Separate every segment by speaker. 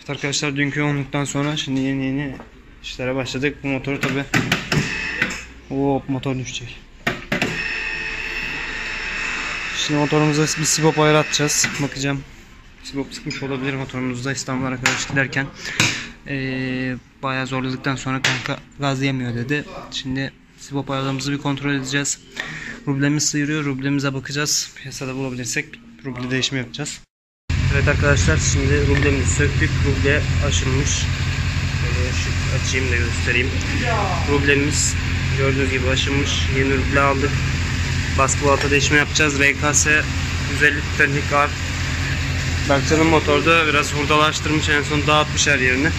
Speaker 1: Evet arkadaşlar, dünkü yoğunluktan sonra şimdi yeni işlere başladık. Bu motoru tabi motor düşecek. Şimdi motorumuza bir sibop ayarlatacağız. Bakacağım. Sibop sıkmış olabilir motorumuzda. İstanbul'a kadar giderken bayağı zorladıktan sonra kanka gaz yemiyor dedi. Şimdi sibop ayarlarımızı bir kontrol edeceğiz. Rublemiz sıyırıyor. Rublemize bakacağız. Piyasada bulabilirsek ruble değişimi yapacağız. Evet arkadaşlar, şimdi rublemizi söktük. Ruble aşınmış. Böyle ışık açayım da göstereyim. Rublemiz gördüğünüz gibi aşınmış. Yeni ruble aldık. Baskı balata değişimi yapacağız. RKS 150 litrelik var. Berkcan'ın motorda biraz hurdalaştırmış, en son dağıtmış her yerini.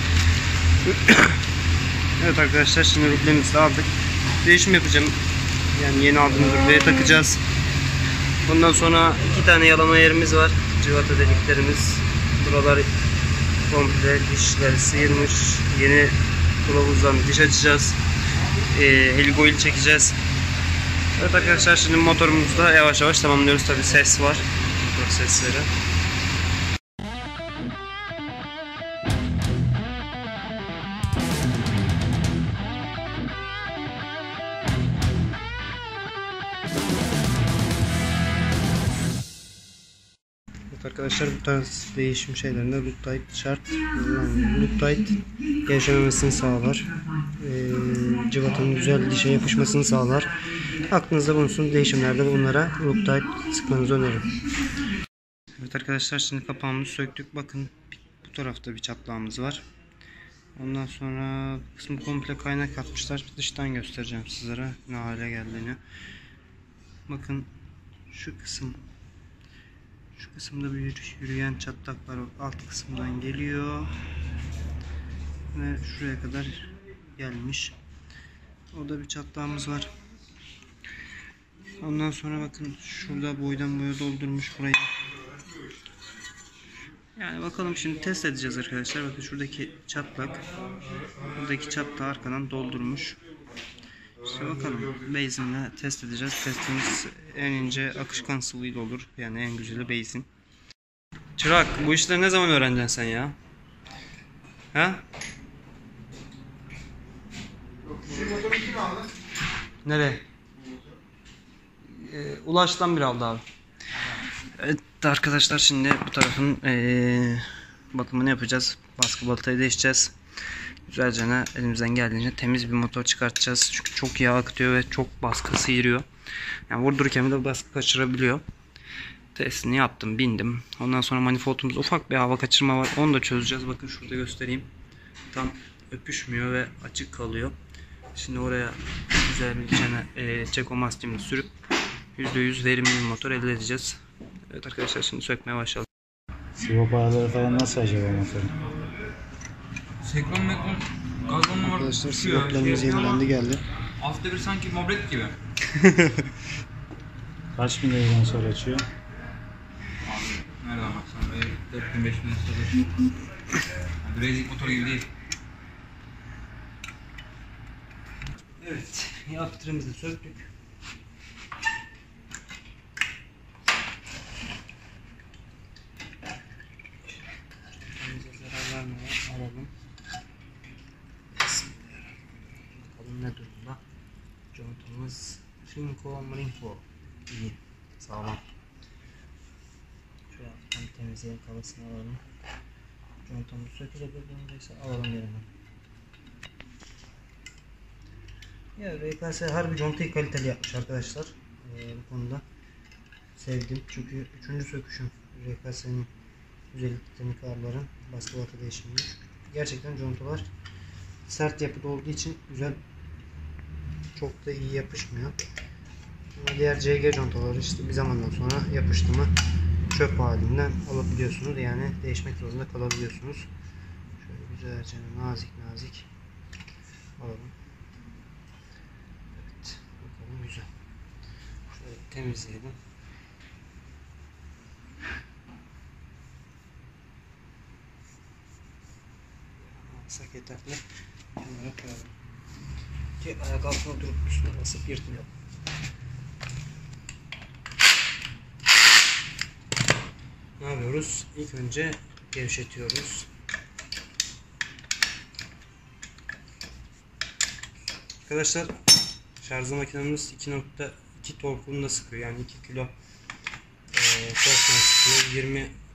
Speaker 1: Evet arkadaşlar, şimdi rublemizi aldık. Değişim yapacağım. Yani yeni aldığımız rubleye takacağız. Ondan sonra 2 tane yalama yerimiz var. Cıvata deliklerimiz. Buralar komple dişler sıyırmış. Yeni kılavuzdan diş açacağız. Heligoil çekeceğiz. Evet arkadaşlar, şimdi motorumuzda yavaş yavaş tamamlıyoruz. Tabi ses var. Motor sesleri. Arkadaşlar, bu tarz değişim şeylerinde Loctite şart. Loctite gevşememesini sağlar. Cıvatanın güzel dişe yapışmasını sağlar. Aklınızda bulunsun, değişimlerde bunlara Loctite sıkmanızı öneririm. Evet arkadaşlar, şimdi kapağımızı söktük. Bakın bu tarafta bir çatlağımız var. Ondan sonra bu kısmı komple kaynak atmışlar. Dıştan göstereceğim sizlere ne hale geldiğini. Bakın şu kısım. Şu kısımda bir yürüyen çatlaklar alt kısımdan geliyor ve şuraya kadar gelmiş. Orada bir çatlağımız var. Ondan sonra bakın şurada boydan boya doldurmuş burayı. Yani bakalım, şimdi test edeceğiz arkadaşlar. Bakın şuradaki çatlak, buradaki çatlağı arkadan doldurmuş. İşte bakalım, basin'le test edeceğiz. Testimiz en ince akışkan sıvıyla olur. Yani en güzeli basin. Çırak, bu işleri ne zaman öğreneceksin sen ya? Ha? Nereye? Ulaş'tan bir aldı abi. Evet arkadaşlar, şimdi bu tarafın bakımını yapacağız. Baskı balatayı değişeceğiz. Güzelce elimizden geldiğince temiz bir motor çıkartacağız. Çünkü çok yağ akıtıyor ve çok baskı sıyırıyor. Yani vurdururken de baskı kaçırabiliyor. Testini yaptım, bindim. Ondan sonra manifoldumuzda ufak bir hava kaçırma var. Onu da çözeceğiz. Bakın şurada göstereyim. Tam öpüşmüyor ve açık kalıyor. Şimdi oraya güzel bir Çeko mastimini sürüp %100 verimli bir motor elde edeceğiz. Evet arkadaşlar, şimdi sökmeye başlayalım.
Speaker 2: Sivop ayarları falan nasıl acaba motorun?
Speaker 3: Sekron mekron gazon numara
Speaker 1: arkadaşlar, sivoplarımız yenilendi geldi.
Speaker 3: Altta bir sanki mobret gibi.
Speaker 2: Kaç bin liradan sonra açıyor?
Speaker 3: Abi nereden baksan böyle 4000-5000 lira. Yani racing motor gibi değil.
Speaker 1: Evet, yağ filtremizi söktük. Zarar vermeden alalım. Bakalım ne durumda. Contamız Finco Mrinco iyi, sağlam. Şöyle hafiften temizleyelim, kafasını alalım. Contamız sökülebilir durumdaysa alalım yerinden. Ya RKS harbi contayı kaliteli yapmış arkadaşlar. Bu konuda sevdim. Çünkü 3. söküşüm RKS'nin 150 litrelik ağırların baskı balata değişimi. Gerçekten contalar sert yapıda olduğu için güzel, çok da iyi yapışmıyor. Ama diğer CG contaları işte bir zamandan sonra yapıştı mı çöp halinden alabiliyorsunuz. Yani değişmek zorunda kalabiliyorsunuz. Şöyle güzelce nazik nazik alalım. Evet, bakalım güzel. Şöyle temizleyelim. Alsak yeterli. Bunlara koyalım ki ayak altına durup üstüne basıp yırtmayalım. Ne yapıyoruz? İlk önce gevşetiyoruz. Arkadaşlar şarj makinemiz 2.2 torkunda sıkıyor. Yani 2 kilo torkuna sıkıyor.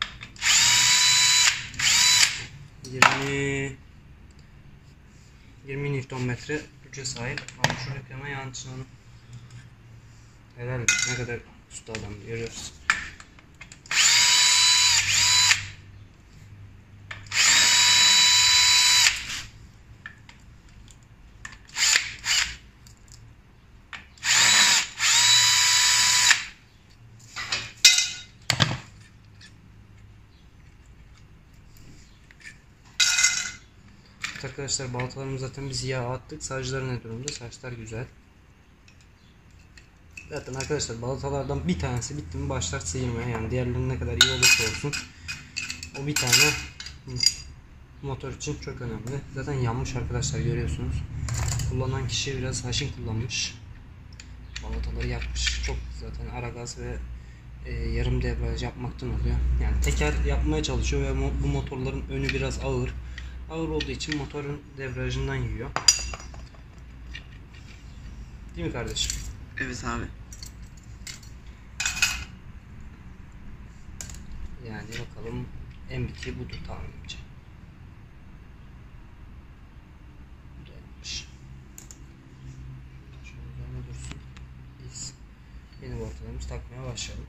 Speaker 1: 20 Nm güce sahip. Ama şuradaki hemen yan çınanı. Helal ne kadar usta adam görüyoruz. Arkadaşlar baltalarımız zaten biz yağ attık. Saçları ne durumda? Saçlar güzel. Zaten arkadaşlar balatalardan bir tanesi bitti mi başlar sıyırmaya. Yani diğerlerinin ne kadar iyi olursa olsun o bir tane motor için çok önemli. Zaten yanmış arkadaşlar, görüyorsunuz. Kullanan kişi biraz haşin kullanmış. Balataları yakmış. Çok zaten ara gaz ve yarım debriyaj yapmaktan oluyor. Yani teker yapmaya çalışıyor ve bu motorların önü biraz ağır. Ağır olduğu için motorun debriyajından yiyor. Değil mi kardeşim?
Speaker 4: Evet abi.
Speaker 1: Yani bakalım M2 budur tahminimce. Bu da yapmış. Şöyle üzerine dursun. Biz yeni voltalarımızı takmaya başlayalım.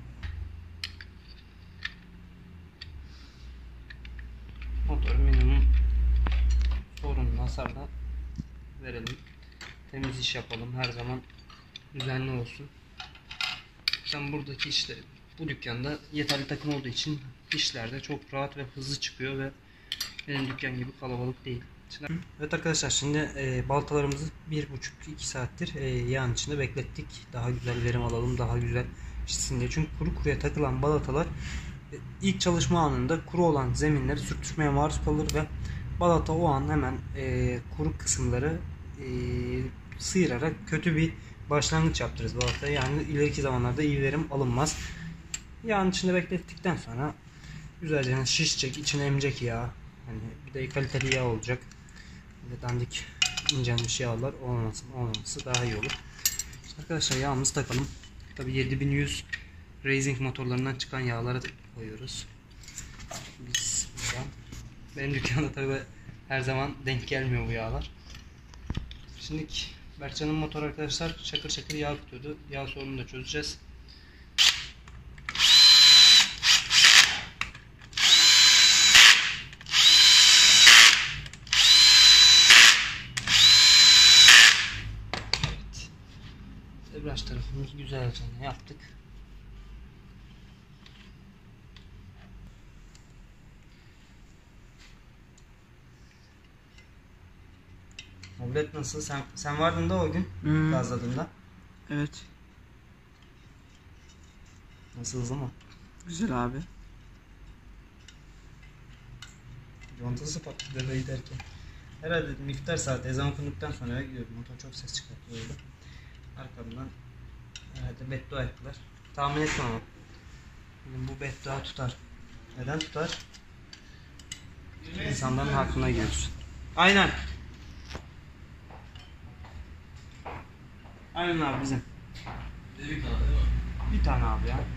Speaker 1: Motoru minimum sorunlu hasarda verelim. Temiz iş yapalım. Her zaman düzenli olsun. Sen buradaki işleri, bu dükkanda yeterli takım olduğu için işlerde çok rahat ve hızlı çıkıyor ve benim dükkan gibi kalabalık değil. Evet arkadaşlar, şimdi baltalarımızı 1,5-2 saattir yağın içinde beklettik. Daha güzel verim alalım, daha güzel pişsin diye. Çünkü kuru kuruya takılan balatalar ilk çalışma anında kuru olan zeminleri sürtüşmeye maruz kalır ve balata o an hemen kuru kısımları sıyırarak kötü bir başlangıç yaptırırız balataya. Yani ileriki zamanlarda iyi verim alınmaz. Yağın içinde beklettikten sonra güzelce şişecek, içine emecek yağ. Hani bir de kaliteli yağ olacak. Bir de dandik incelmiş yağlar olmaması daha iyi olur. İşte arkadaşlar yağımızı takalım. Tabi 7100 racing motorlarından çıkan yağları koyuyoruz. Biz buradan. Benim dükkanda tabi her zaman denk gelmiyor bu yağlar. Şimdi Berkcan'ın motoru arkadaşlar çakır çakır yağ tutuyordu. Yağ sorununu da çözeceğiz. Evet. Debriyaj tarafımız güzelce yaptık. Mobilet nasıl? Sen vardın da o gün gazladığında.
Speaker 4: Evet.
Speaker 1: Nasıl, hızlı mı?
Speaker 4: Güzel abi.
Speaker 1: Contası patladı giderken. Herhalde miktar saat ezan okunduktan sonra gidiyorum. Motor çok ses çıkartıyor öyle. Arkamdan herhalde beddua ettiler. Tahmin etmem ama. Bu beddua tutar. Neden tutar? İnsanların hakkına giriyorsun. Aynen. Aynen abi bizim. Bir tane abi ya.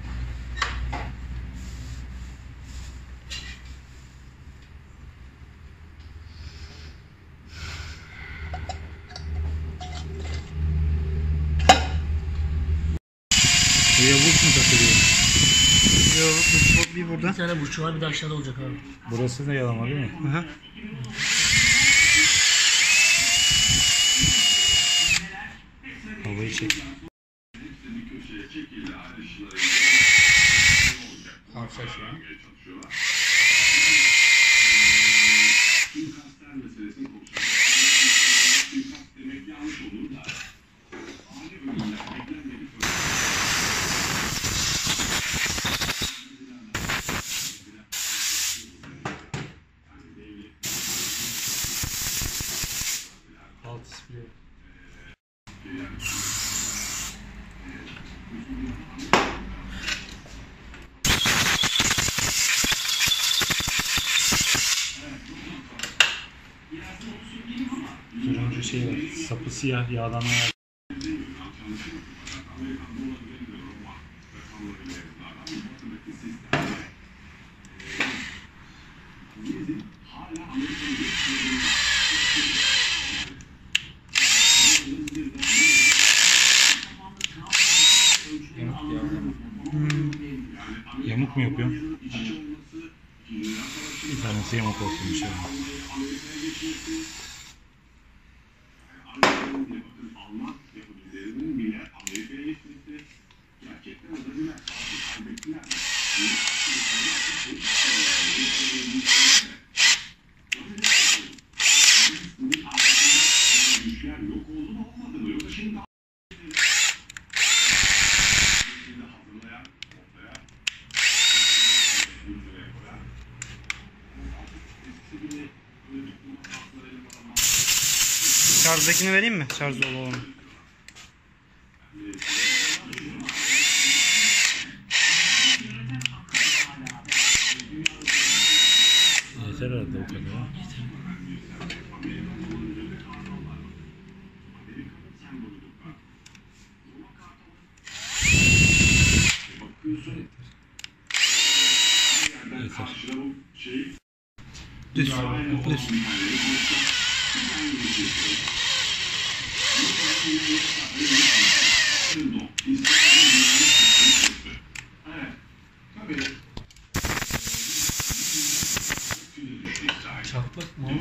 Speaker 2: Buraya burç mu takılıyor?
Speaker 1: Yok, bir burada.
Speaker 5: Bir tane burcu var, bir de aşağıda olacak abi.
Speaker 2: Burası da yalama değil mi?
Speaker 1: Aha.
Speaker 2: Havayı çek. Alçak ya.
Speaker 1: Alt ispiri.
Speaker 2: bir şey var. Sapı siyah yağdan ayağı. Yamuk mu yapıyorsun? Bir tanesi yamuk olsun inşallah.
Speaker 1: Şarjdakini vereyim mi? Şarj dolu olanı.
Speaker 2: Yeter herhalde o kadar. Yeter.
Speaker 1: Düz. Düz.
Speaker 2: Çatlak mı?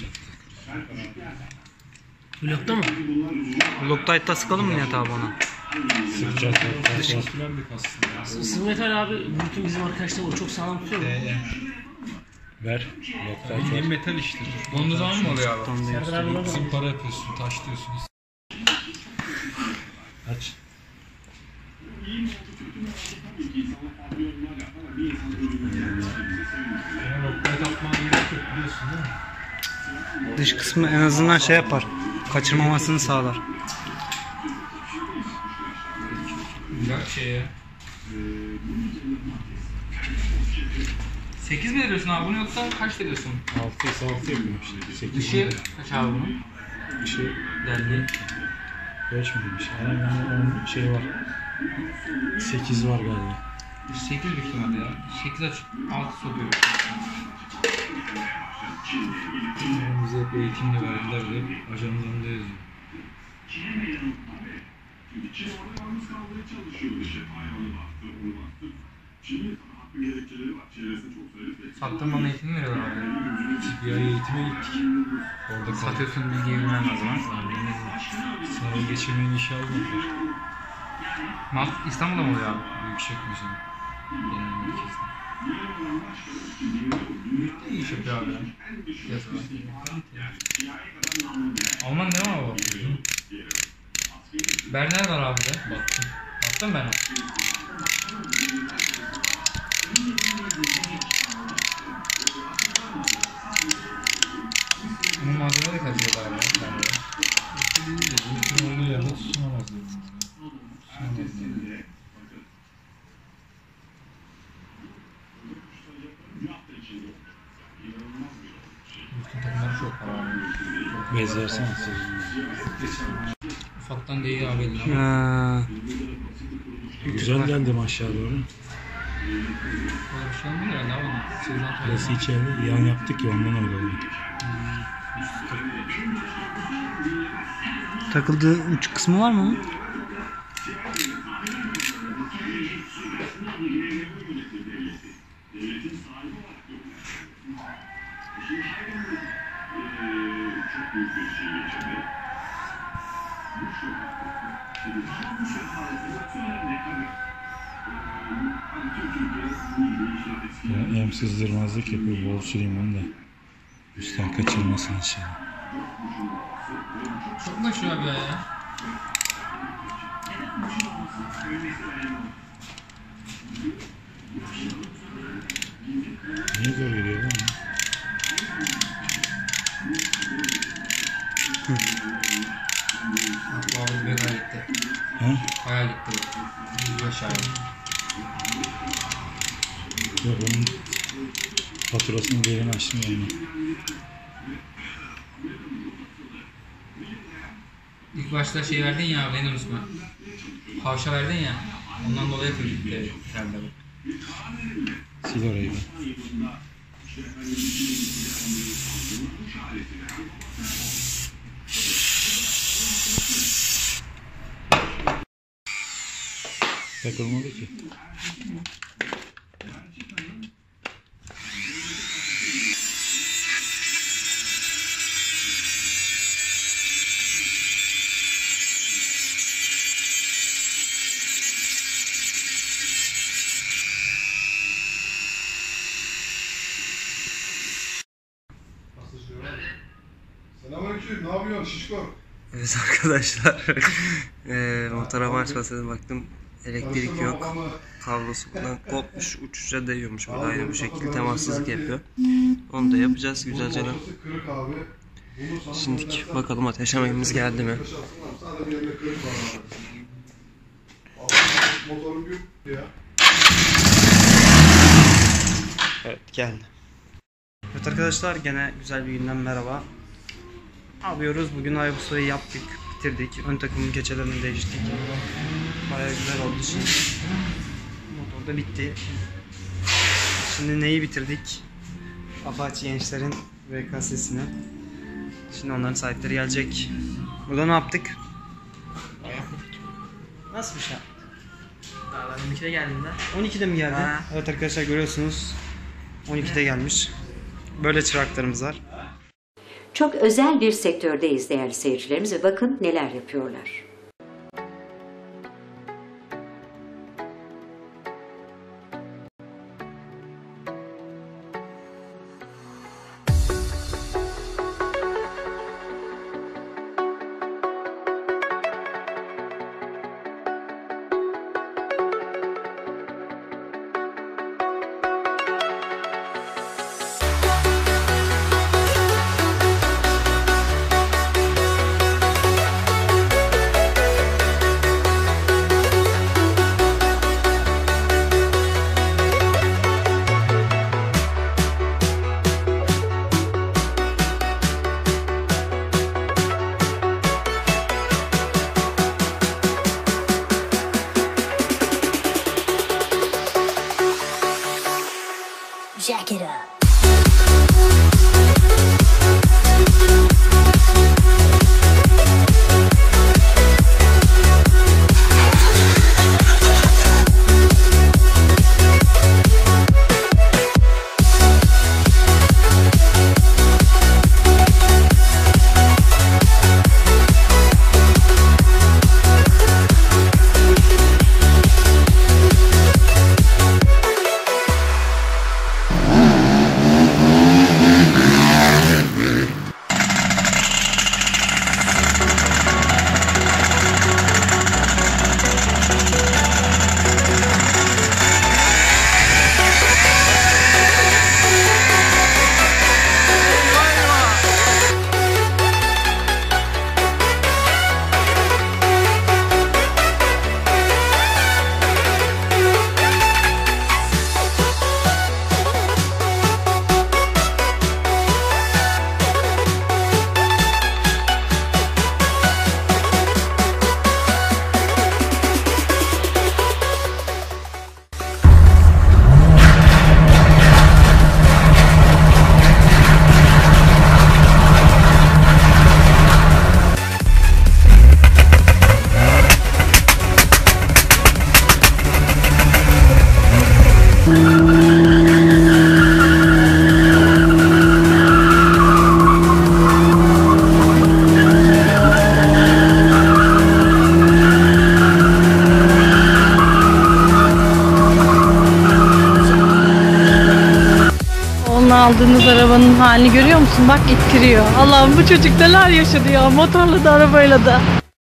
Speaker 5: Blokta mı?
Speaker 1: Loctite'da sıkalım mı Nihat abi ona?
Speaker 2: Sıkacak çatlak.
Speaker 5: Metal abi bütün bizim arkadaşlar o çok sağlam tutuyor mu?
Speaker 2: Ver. Lokta
Speaker 3: Bildiğin metal iştir. Donduğu zaman mı oluyor abi?
Speaker 5: Serdar abi var mı?
Speaker 3: Zımpara yapıyorsun, taş diyorsun.
Speaker 2: aç.
Speaker 1: Dış kısmı en azından şey yapar. Kaçırmamasını sağlar.
Speaker 3: Güzel bir şey ya. 8 mi veriyorsun abi bunu yoksa kaç veriyorsun?
Speaker 2: 6 ise 6 yapıyorum işte. 8
Speaker 3: Dışı kaç abi bunun?
Speaker 2: Dışı
Speaker 3: Derli.
Speaker 2: 5 mi demiş? Aynen 10 şey var. 8 var galiba.
Speaker 3: 8 büyük ihtimalle ya. 8 aç. 6 sokuyor. Bize hep eğitimde verdiler de ajanın yanında yazıyor. Sattığın bana eğitim mi veriyorlar abi?
Speaker 2: Bir ay eğitime gittik. Orada
Speaker 3: Satıyorsun bilgiyi bilmem lazım ha.
Speaker 2: Sınavı geçirmeyin işe almadılar.
Speaker 3: İstanbul'da mı oluyor abi?
Speaker 2: Büyükçekmece.
Speaker 3: Genel merkezde. İyi iş yapıyor abi ya. Piyasada. Alman ne var o? Berner var abi de. Baktım. Baktın mı Berner? Bunun malzeme de katıyorlar abi.
Speaker 2: Bütün olduğu yerde tutunamaz dedim.
Speaker 3: Bütün takımlar çok para.
Speaker 2: Bezlersene siz.
Speaker 3: Ufaktan da iyi abi elini ama.
Speaker 2: Güzel geldim aşağı doğru.
Speaker 3: Öyle bir şey olmuyor herhalde abi. Sizden sonra.
Speaker 2: Burası içeride yan yaptık ya ondan öyle oldu.
Speaker 1: Takıldığı uç kısmı var mı onun?
Speaker 2: Ya, hem sızdırmazlık yapıyor bol süreyim onu da. Üstten kaçırmasın inşallah.
Speaker 3: Çok taşıyor abi ya.
Speaker 2: Niye zor geliyor lan?
Speaker 3: Abi bir bayağı gitti.
Speaker 2: Ha?
Speaker 3: Bayağı gitti. Yüz aşağı.
Speaker 2: Yok onun faturasını değerini açtım yani.
Speaker 3: İlk başta şey verdin ya, beni unutma. Havşa verdin ya. Ondan dolayı kırdık herhalde bu.
Speaker 2: Sil orayı da. Takılmadı ki.
Speaker 6: Selamünaleyküm. Ne yapıyorsun şişko?
Speaker 1: Evet arkadaşlar, motora marş basına baktım, elektrik yok, kablosu falan kopmuş, uçuşa değiyormuş, burada aynı bu şekilde temassızlık yapıyor. Onu da yapacağız güzelce.
Speaker 6: Kırık abi.
Speaker 1: Şimdilik bakalım ateşlememiz geldi mi?
Speaker 6: Sadece yerine kırık var abi. Motorum yok ya.
Speaker 1: Evet, geldi. Evet arkadaşlar, gene güzel bir günden merhaba. Ne yapıyoruz? Bugün Hayabusa'yı yaptık, bitirdik. Ön takımın keçelerini değiştik. Bayağı güzel oldu şimdi. Motor da bitti. Şimdi neyi bitirdik? Apache gençlerin VKS'sini. Şimdi onların sahipleri gelecek. Burada ne yaptık? Nasıl bir şey?
Speaker 4: Daha ben 12'de geldiğimde.
Speaker 1: 12'de mi geldi?
Speaker 4: Ha.
Speaker 1: Evet arkadaşlar, görüyorsunuz. 12'de gelmiş. Böyle çıraklarımız var.
Speaker 7: Çok özel bir sektördeyiz değerli seyircilerimiz ve bakın neler yapıyorlar.
Speaker 8: Jack it up.
Speaker 9: Aldığınız arabanın halini görüyor musun? Bak ittiriyor. Allah'ım, bu çocuk neler yaşadı ya, motorla da arabayla da.